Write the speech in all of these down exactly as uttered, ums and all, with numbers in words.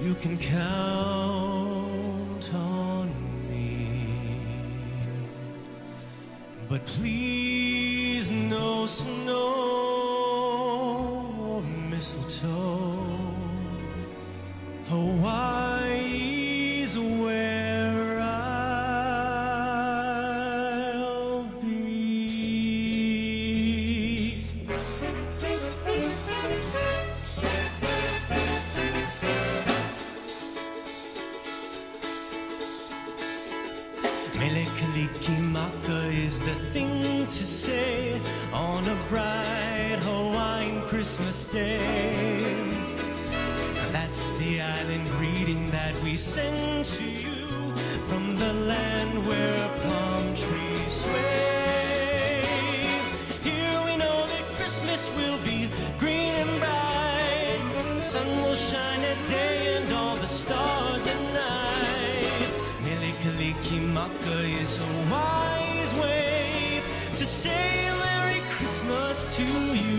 You can count on me, but please no snow or mistletoe. Hawaii's where I'll be. Mele Kalikimaka is the thing to say on a bright Hawaiian Christmas day. That's the island greeting that we send to you from the land where palm trees sway. Here we know that Christmas will be green and bright, the sun will shine at day and all the stars at night. Mele Kalikimaka is Hawaii's way to say Merry Christmas to you.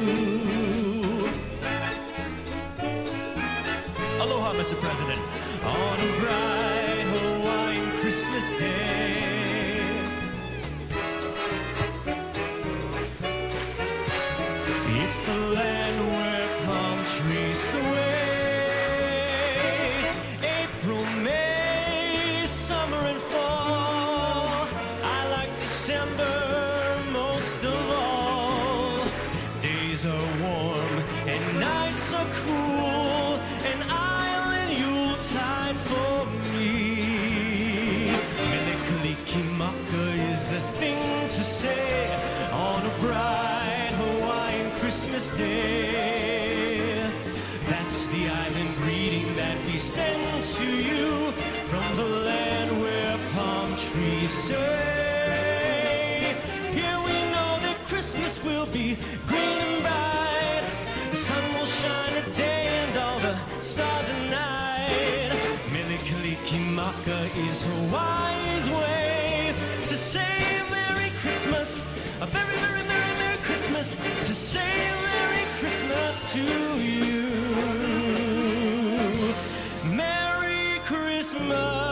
Aloha, Mister President, on a bright Hawaiian Christmas day. It's the land where palm trees sway. April, May, summer and fall. I like December most of all. Days are warm and nights are cool, and island Yuletide for me. Mele Kalikimaka is the thing to say on a bright Hawaiian Christmas day. That's the island greeting that we send to you from the land where palm trees sway. Here we know that Christmas will be green and bright, the sun will shine at day and all the stars at night. Mele Kalikimaka is Hawaii's way to say Merry Christmas, a very, very, very Merry Christmas, to say Merry Christmas to you. Merry Christmas.